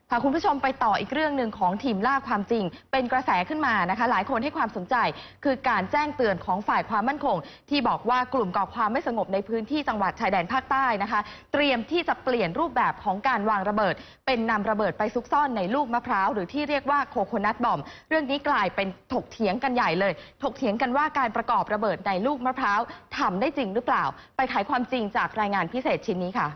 พาคุณผู้ชมไปต่ออีกเรื่องหนึ่งของทีมล่าความจริงเป็นกระแสขึ้นมานะคะหลายคนให้ความสนใจคือการแจ้งเตือนของฝ่ายความมั่นคงที่บอกว่ากลุ่มก่อความไม่สงบในพื้นที่จังหวัดชายแดนภาคใต้นะคะเตรียมที่จะเปลี่ยนรูปแบบของการวางระเบิดเป็นนำระเบิดไปซุกซ่อนในลูกมะพร้าวหรือที่เรียกว่าโคโคนัทบอมเรื่องนี้กลายเป็นถกเถียงกันใหญ่เลยถกเถียงกันว่าการประกอบระเบิดในลูกมะพร้าวทำได้จริงหรือเปล่าไปไขความจริงจากรายงานพิเศษชิ้นนี้ค่ะ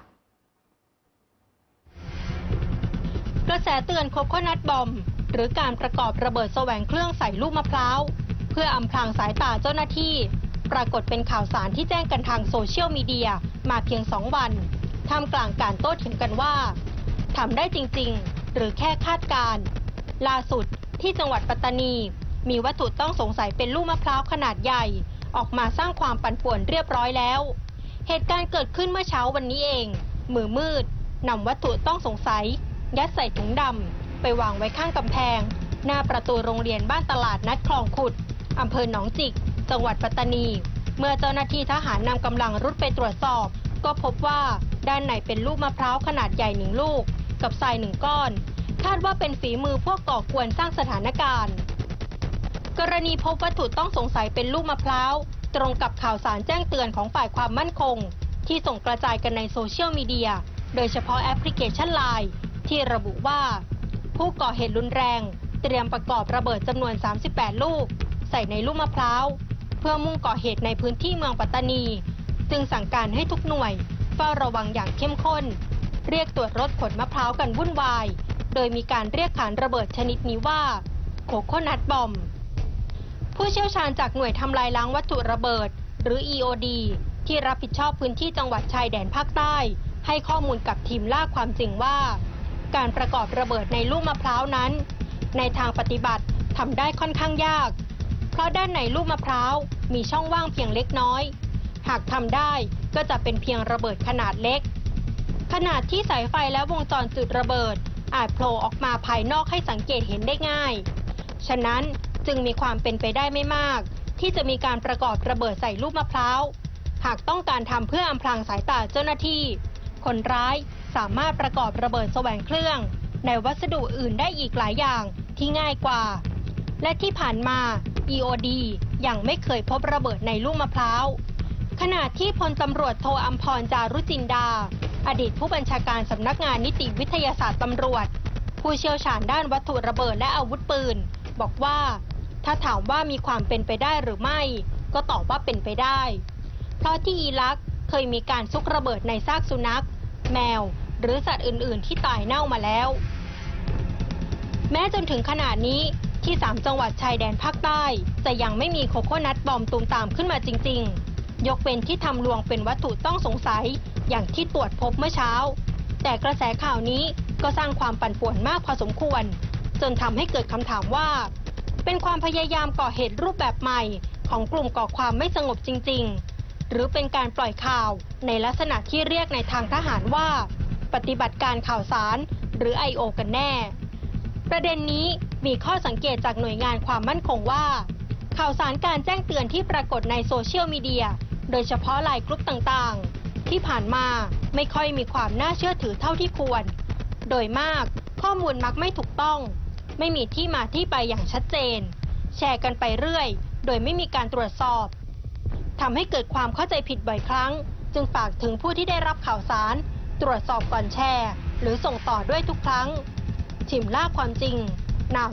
กระแสเตือนโคโคนัทบอมหรือการประกอบระเบิดแสวงเครื่องใส่ลูกมะพร้าวเพื่ออำพรางสายตาเจ้าหน้าที่ปรากฏเป็นข่าวสารที่แจ้งกันทางโซเชียลมีเดียมาเพียง2 วันท่ามกลางการโต้เถียงกันว่าทำได้จริงๆหรือแค่คาดการณ์ล่าสุดที่จังหวัดปัตตานีมีวัตถุต้องสงสัยเป็นลูกมะพร้าวขนาดใหญ่ออกมาสร้างความปั่นป่วนเรียบร้อยแล้วเหตุการณ์เกิดขึ้นเมื่อเช้าวันนี้เองมือมืดนำวัตถุต้องสงสัยยัดใส่ถุงดำไปวางไว้ข้างกำแพงหน้าประตูโรงเรียนบ้านตลาดนัดคลองขุดอำเภอหนองจิกจังหวัดปัตตานีเมื่อเจ้าหน้าที่ทหารนำกำลังรุดไปตรวจสอบก็พบว่าด้านในเป็นลูกมะพร้าวขนาดใหญ่1 ลูกกับทราย1 ก้อนคาดว่าเป็นฝีมือพวกก่อกวนสร้างสถานการณ์กรณีพบวัตถุต้องสงสัยเป็นลูกมะพร้าวตรงกับข่าวสารแจ้งเตือนของฝ่ายความมั่นคงที่ส่งกระจายกันในโซเชียลมีเดียโดยเฉพาะแอปพลิเคชัน LINEที่ระบุว่าผู้ก่อเหตุรุนแรงเตรียมประกอบระเบิดจำนวน38 ลูกใส่ในลูกมะพร้าวเพื่อมุ่งก่อเหตุในพื้นที่เมืองปัตตานีจึงสั่งการให้ทุกหน่วยเฝ้าระวังอย่างเข้มข้นเรียกตรวจรถขนมะพร้าวกันวุ่นวายโดยมีการเรียกขานระเบิดชนิดนี้ว่าโคโคนัทบอมผู้เชี่ยวชาญจากหน่วยทำลายล้างวัตถุระเบิดหรือ EOD ที่รับผิดชอบพื้นที่จังหวัดชายแดนภาคใต้ให้ข้อมูลกับทีมล่าความจริงว่าการประกอบระเบิดในลูกมะพร้าวนั้นในทางปฏิบัติทำได้ค่อนข้างยากเพราะด้านในลูกมะพร้าวมีช่องว่างเพียงเล็กน้อยหากทำได้ก็จะเป็นเพียงระเบิดขนาดเล็กขนาดที่สายไฟและวงจรจุดระเบิดอาจโผล่ออกมาภายนอกให้สังเกตเห็นได้ง่ายฉะนั้นจึงมีความเป็นไปได้ไม่มากที่จะมีการประกอบระเบิดใส่ลูกมะพร้าวหากต้องการทำเพื่ออำพรางสายตาเจ้าหน้าที่คนร้ายสามารถประกอบระเบิดแสวงเครื่องในวัสดุอื่นได้อีกหลายอย่างที่ง่ายกว่าและที่ผ่านมา EOD ยังไม่เคยพบระเบิดในลูกมะพร้าวขณะที่พลตำรวจโทอัมพร จารุจินดาอดีตผู้บัญชาการสำนักงานนิติวิทยาศาสตร์ตำรวจผู้เชี่ยวชาญด้านวัตถุระเบิดและอาวุธปืนบอกว่าถ้าถามว่ามีความเป็นไปได้หรือไม่ก็ตอบว่าเป็นไปได้เพราะที่อิรักเคยมีการซุกระเบิดในซากสุนัขแมวหรือสัตว์อื่นๆที่ตายเน่ามาแล้วแม้จนถึงขนาดนี้ที่3 จังหวัดชายแดนภาคใต้จะยังไม่มีโคโคนัทบอมตูมตามขึ้นมาจริงๆยกเว้นที่ทำลวงเป็นวัตถุต้องสงสัยอย่างที่ตรวจพบเมื่อเช้าแต่กระแสข่าวนี้ก็สร้างความปั่นป่วนมากพอสมควรจนทำให้เกิดคำถามว่าเป็นความพยายามก่อเหตุรูปแบบใหม่ของกลุ่มก่อความไม่สงบจริงๆหรือเป็นการปล่อยข่าวในลักษณะที่เรียกในทางทหารว่าปฏิบัติการข่าวสารหรือ I.O. กันแน่ประเด็นนี้มีข้อสังเกตจากหน่วยงานความมั่นคงว่าข่าวสารการแจ้งเตือนที่ปรากฏในโซเชียลมีเดียโดยเฉพาะไลน์กรุ๊ปต่างๆที่ผ่านมาไม่ค่อยมีความน่าเชื่อถือเท่าที่ควรโดยมากข้อมูลมักไม่ถูกต้องไม่มีที่มาที่ไปอย่างชัดเจนแชร์กันไปเรื่อยโดยไม่มีการตรวจสอบทำให้เกิดความเข้าใจผิดบ่อยครั้งจึงฝากถึงผู้ที่ได้รับข่าวสารตรวจสอบก่อนแชร์หรือส่งต่อด้วยทุกครั้งทีมล่าความจริงNow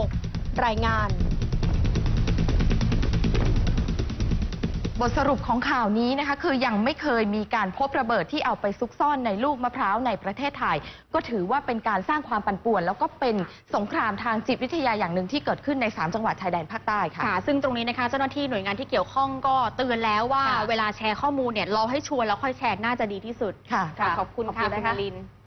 26รายงานบทสรุปของข่าวนี้นะคะคือยังไม่เคยมีการพบระเบิดที่เอาไปซุกซ่อนในลูกมะพร้าวในประเทศไทยก็ถือว่าเป็นการสร้างความปั่นป่วนแล้วก็เป็นสงครามทางจิตวิทยาอย่างหนึ่งที่เกิดขึ้นใน3 จังหวัดชายแดนภาคใต้ค่ะซึ่งตรงนี้นะคะเจ้าหน้าที่หน่วยงานที่เกี่ยวข้องก็เตือนแล้วว่าเวลาแชร์ข้อมูลเนี่ยรอให้ชัวร์แล้วค่อยแชร์น่าจะดีที่สุดค่ะขอบคุณค่ะคุณลิน